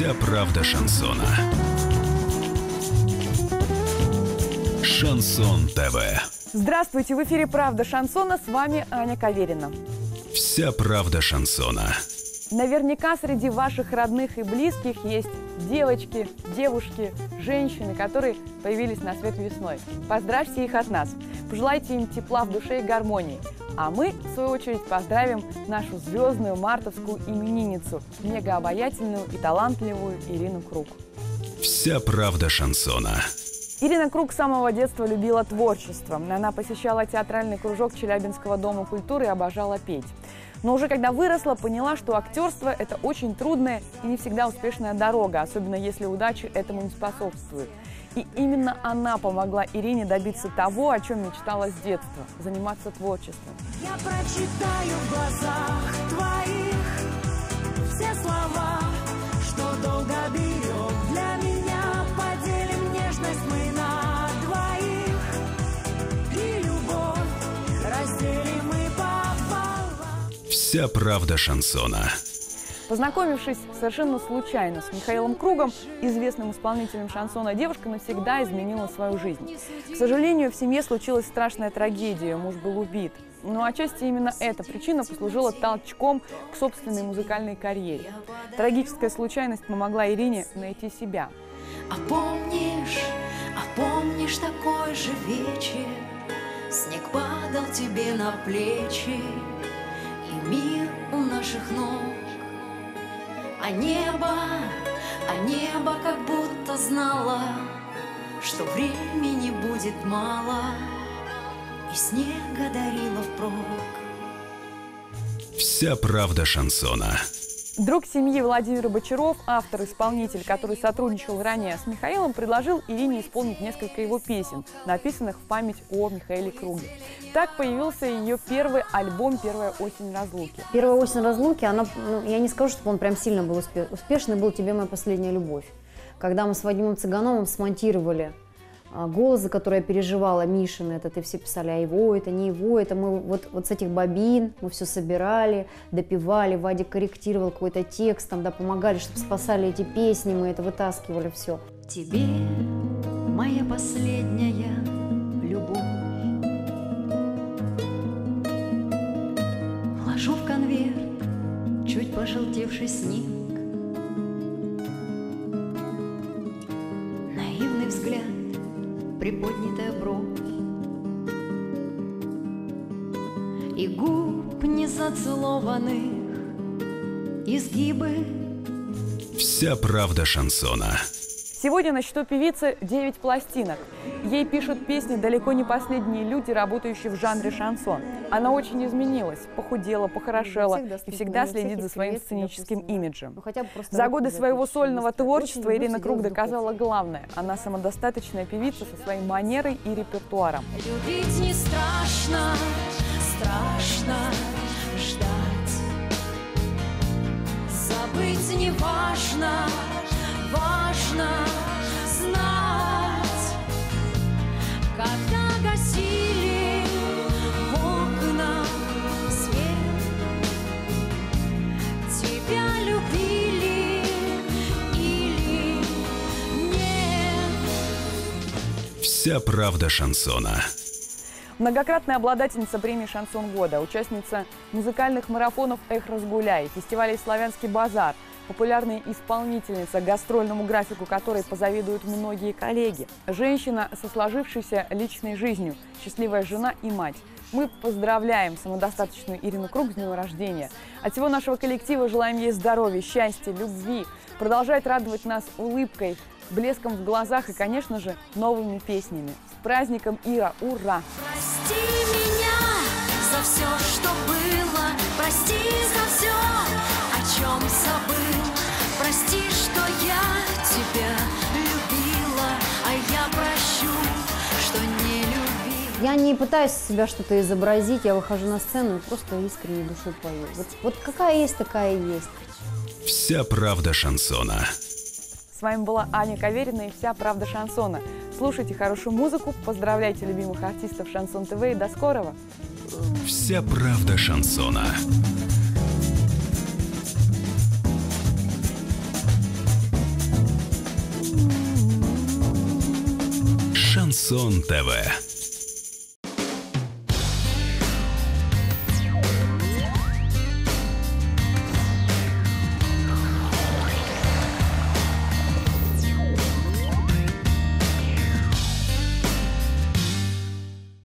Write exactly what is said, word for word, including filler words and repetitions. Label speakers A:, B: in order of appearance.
A: Вся правда шансона. Шансон ТВ.
B: Здравствуйте, в эфире «Правда шансона», с вами Аня Каверина.
A: Вся правда шансона.
B: Наверняка среди ваших родных и близких есть девочки, девушки, женщины, которые появились на свет весной. Поздравьте их от нас, пожелайте им тепла в душе и гармонии. А мы, в свою очередь, поздравим нашу звездную мартовскую именинницу, мегаобаятельную и талантливую Ирину Круг.
A: Вся правда шансона.
B: Ирина Круг с самого детства любила творчество. Она посещала театральный кружок Челябинского дома культуры и обожала петь. Но уже когда выросла, поняла, что актерство – это очень трудная и не всегда успешная дорога, особенно если удача этому не способствует. И именно она помогла Ирине добиться того, о чем мечтала с детства – заниматься творчеством.
C: Я прочитаю в глазах твоих все слова, что долго берег для меня. Поделим нежность мы на двоих, и любовь разделим мы пополам.
A: Вся правда шансона.
B: Познакомившись совершенно случайно с Михаилом Кругом, известным исполнителем шансона, девушка навсегда изменила свою жизнь. К сожалению, в семье случилась страшная трагедия, муж был убит. Но отчасти именно эта причина послужила толчком к собственной музыкальной карьере. Трагическая случайность помогла Ирине найти себя.
C: А помнишь, а помнишь такой же вечер, снег падал тебе на плечи, и мир у наших ног. А небо, а небо как будто знало, что времени будет мало, и снега дарила впрок.
A: Вся правда шансона.
B: Друг семьи Владимир Бочаров, автор-исполнитель, который сотрудничал ранее с Михаилом, предложил Ирине исполнить несколько его песен, написанных в память о Михаиле Круге. Так появился ее первый альбом «Первая осень разлуки».
D: «Первая осень разлуки», она, ну, я не скажу, что он прям сильно был успеш... успешный, был «Тебе моя последняя любовь». Когда мы с Вадимом Цыгановым смонтировали голос, за который я переживала, Мишин, это ты все писали, а его, это не его, это мы вот, вот с этих бобин мы все собирали, допевали, Вадик корректировал какой-то текст, там, да, помогали, чтобы спасали эти песни, мы это вытаскивали, все.
C: Тебе моя последняя любовь, вложу в конверт чуть пожелтевший снег, наивный взгляд, приподнятая бровь, и губ незацелованных изгибы.
A: Вся правда шансона.
B: Сегодня на счету певицы девять пластинок. Ей пишут песни далеко не последние люди, работающие в жанре шансон. Она очень изменилась, похудела, похорошела и всегда следит за своим сценическим имиджем. За годы своего сольного творчества Ирина Круг доказала главное – она самодостаточная певица со своей манерой и репертуаром.
C: Любить не страшно, страшно ждать, забыть не важно. Важно знать, когда гасили в окнах свет, тебя любили или нет.
A: Вся правда шансона.
B: Многократная обладательница премии «Шансон года», участница музыкальных марафонов «Эх, разгуляй», фестивалей «Славянский базар», популярная исполнительница, гастрольному графику которой позавидуют многие коллеги. Женщина со сложившейся личной жизнью, счастливая жена и мать. Мы поздравляем самодостаточную Ирину Круг с днем рождения. От всего нашего коллектива желаем ей здоровья, счастья, любви. Продолжает радовать нас улыбкой, блеском в глазах и, конечно же, новыми песнями. С праздником, Ира! Ура!
C: Прости меня за все, что было, прости за все, о чем забыл. Прости, что я тебя любила, а я прощу, что не любила.
D: Я не пытаюсь себя что-то изобразить, я выхожу на сцену и просто искренне душой пою. Вот, вот какая есть, такая и есть.
A: Вся правда шансона.
B: С вами была Аня Каверина и «Вся правда шансона». Слушайте хорошую музыку, поздравляйте любимых артистов Шансон ТВ и до скорого!
A: Вся правда шансона. Шансон ТВ.